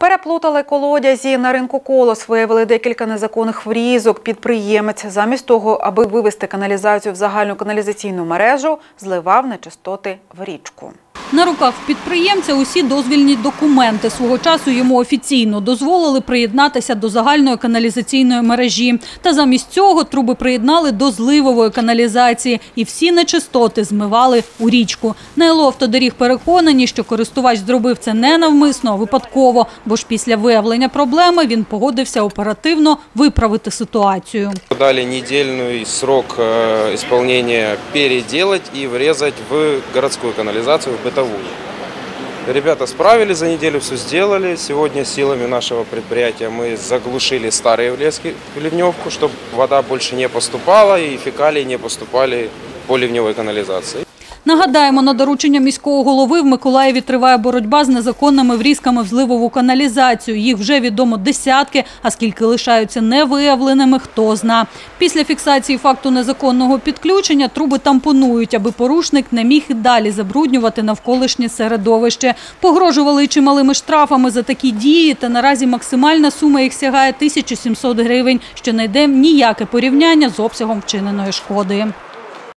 Переплутали колодязі. На ринку Колос виявили декілька незаконних врізок. Підприємець замість того, аби вивести каналізацію в загальну каналізаційну мережу, зливав нечистоти в річку. На руках підприємця усі дозвільні документи. Свого часу йому офіційно дозволили приєднатися до загальної каналізаційної мережі. Та замість цього труби приєднали до зливової каналізації і всі нечистоти змивали у річку. На ЛО «Автодоріг» переконані, що користувач зробив це не навмисно, а випадково, бо ж після виявлення проблеми він погодився оперативно виправити ситуацію. Дали недельный срок исполнения переделать и врезать в городскую канализацию, в бытовую. Ребята справились за неделю, все сделали. Сегодня силами нашего предприятия мы заглушили старые влезки в ливневку, чтобы вода больше не поступала и фекалии не поступали по ливневой канализации. Нагадаємо, на доручення міського голови в Миколаєві триває боротьба з незаконними врізками в зливову каналізацію. Їх вже відомо десятки, а скільки лишаються невиявленими, хто зна. Після фіксації факту незаконного підключення труби тампонують, аби порушник не міг і далі забруднювати навколишнє середовище. Погрожували й чималими штрафами за такі дії, та наразі максимальна сума їх сягає 1700 гривень, що не йде ніяке порівняння з обсягом вчиненої шкоди.